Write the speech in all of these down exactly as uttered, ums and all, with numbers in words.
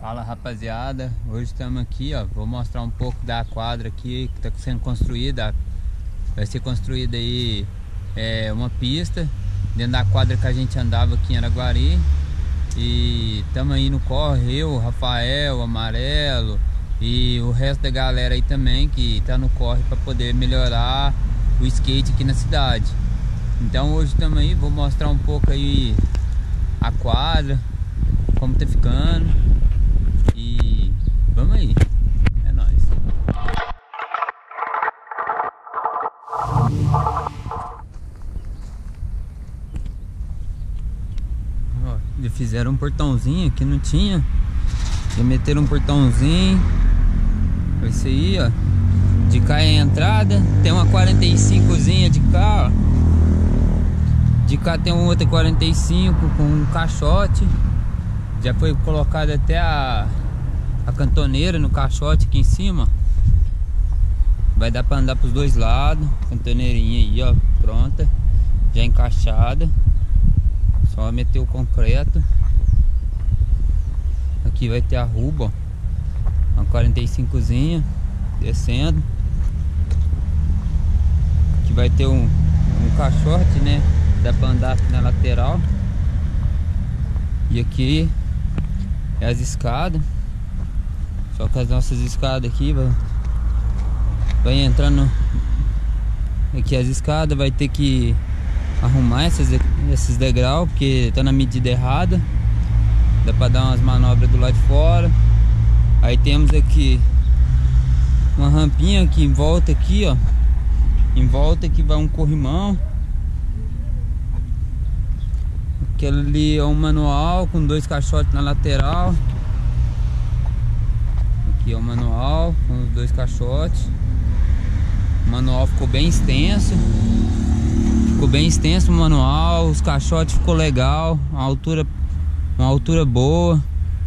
Fala, rapaziada, hoje estamos aqui, ó, vou mostrar um pouco da quadra aqui que está sendo construída. Vai ser construída aí é, uma pista dentro da quadra que a gente andava aqui em Araguari. E estamos aí no corre, eu, o Rafael, o Amarelo e o resto da galera aí também que está no corre para poder melhorar o skate aqui na cidade. Então hoje estamos aí, vou mostrar um pouco aí a quadra, como tá ficando. E vamos aí, é nóis. Ó, já fizeram um portãozinho que não tinha. Já meteram um portãozinho. Esse aí, ó. De cá é a entrada. Tem uma quarenta e cincozinha de cá, ó. De cá tem uma outra quarenta e cinco com um caixote. Já foi colocada até a, a cantoneira no caixote aqui em cima. Vai dar para andar para os dois lados. Cantoneirinha aí, ó, pronta, já encaixada. Só meter o concreto. Aqui vai ter a ruba, ó, uma quarenta e cincozinha descendo. Aqui vai ter um, um caixote, né? Dá para andar aqui na lateral. E aqui é as escadas. Só que as nossas escadas aqui vai, vai entrando aqui as escadas. Vai ter que arrumar essas, esses degraus, porque tá na medida errada. Dá pra dar umas manobras do lado de fora. Aí temos aqui uma rampinha que em volta aqui, ó. Em volta aqui vai um corrimão. Aquele ali é um manual com dois caixotes na lateral. Aqui é o manual com os dois caixotes. O manual ficou bem extenso. Ficou bem extenso o manual. Os caixotes ficou legal. Uma altura, uma altura boa.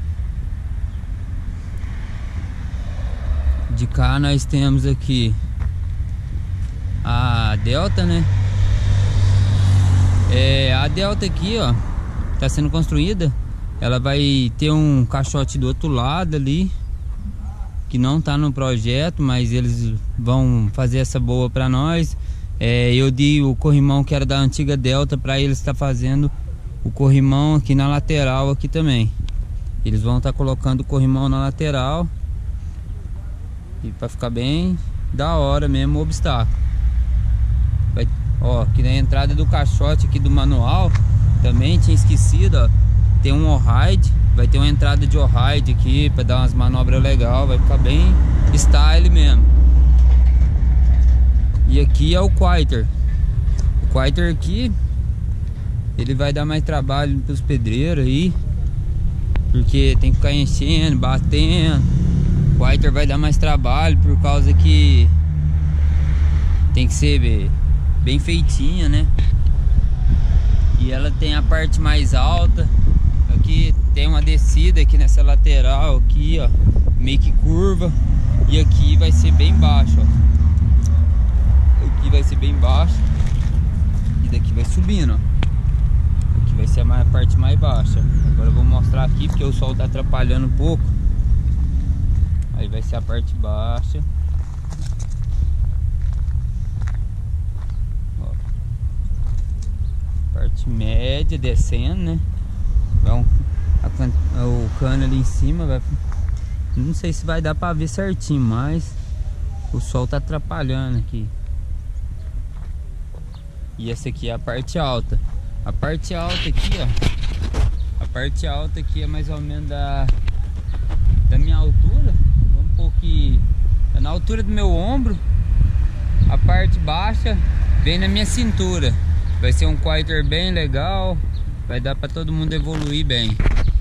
De cá nós temos aqui a Delta, né? É, a Delta aqui, ó, tá sendo construída. Ela vai ter um caixote do outro lado ali, que não tá no projeto, mas eles vão fazer essa boa pra nós. É, eu dei o corrimão que era da antiga Delta pra eles estar tá fazendo o corrimão aqui na lateral aqui também. Eles vão estar tá colocando o corrimão na lateral e pra ficar bem da hora mesmo o obstáculo. Vai, ó, aqui na entrada do caixote aqui do manual, também tinha esquecido, ó, tem um all-ride. Vai ter uma entrada de all-ride aqui para dar umas manobras legais. Vai ficar bem style mesmo. E aqui é o quarter. O quarter aqui, ele vai dar mais trabalho para os pedreiros aí, porque tem que ficar enchendo, batendo. O quarter vai dar mais trabalho por causa que tem que ser bem feitinha, né? E ela tem a parte mais alta. Aqui tem uma descida aqui nessa lateral aqui, ó, meio que curva. E aqui vai ser bem baixo, ó. Aqui vai ser bem baixo. E daqui vai subindo, ó. Aqui vai ser a parte mais baixa. Agora eu vou mostrar aqui porque o sol tá atrapalhando um pouco. Aí vai ser a parte baixa. Parte média descendo, né? Vai um, a, o cano ali em cima vai, não sei se vai dar pra ver certinho, mas o sol tá atrapalhando aqui. E essa aqui é a parte alta. A parte alta aqui, ó, a parte alta aqui é mais ou menos da, da minha altura. Vamos pôr que é na altura do meu ombro. A parte baixa vem na minha cintura. Vai ser um quarter bem legal. Vai dar pra todo mundo evoluir bem.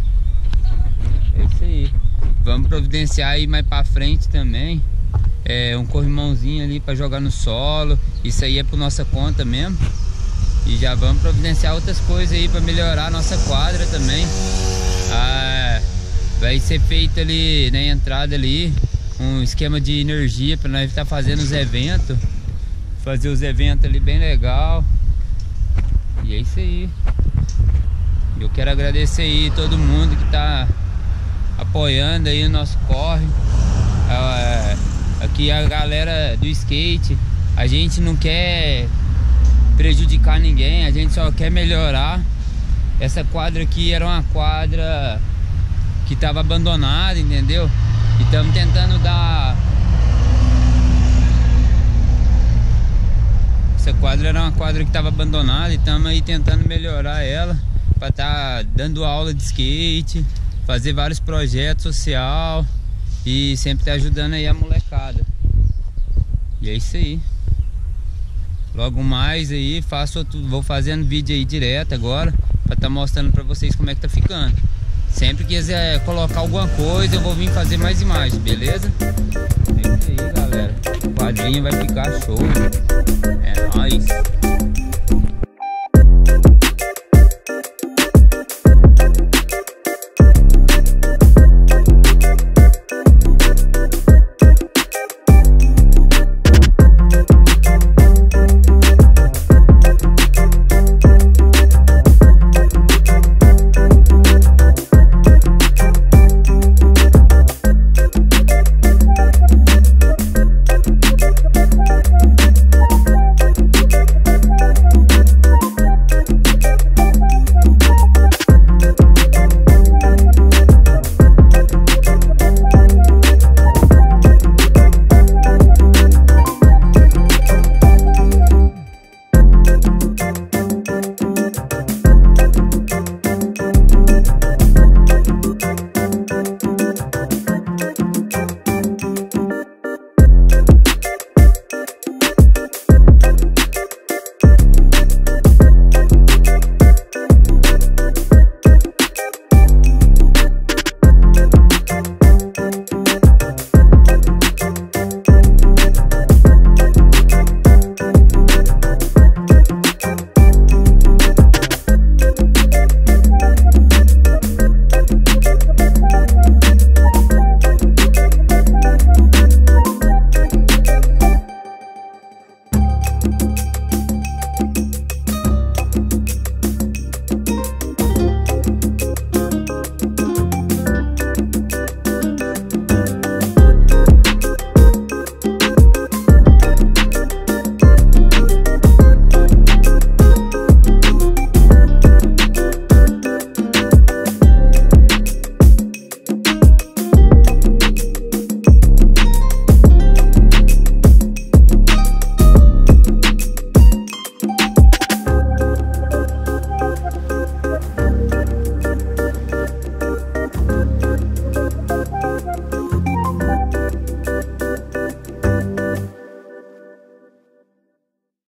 É isso aí. Vamos providenciar aí mais pra frente também é, um corrimãozinho ali pra jogar no solo. Isso aí é por nossa conta mesmo. E já vamos providenciar outras coisas aí pra melhorar a nossa quadra também. Ah, vai ser feito ali na entrada ali um esquema de energia pra nós estar fazendo os eventos. Fazer os eventos ali bem legal. E é isso aí. Eu quero agradecer aí todo mundo que tá apoiando aí o nosso corre. É, aqui a galera do skate, a gente não quer prejudicar ninguém, a gente só quer melhorar. Essa quadra aqui era uma quadra que estava abandonada, entendeu? E estamos tentando dar... Essa quadra era uma quadra que estava abandonada e estamos aí tentando melhorar ela para estar tá dando aula de skate, fazer vários projetos social e sempre tá ajudando aí a molecada. E é isso aí. Logo mais aí faço outro, vou fazendo vídeo aí direto agora para tá mostrando para vocês como é que tá ficando. Sempre que quiser colocar alguma coisa eu vou vir fazer mais imagens, beleza? É isso aí, galera. O quadrinho vai ficar show. É nóis.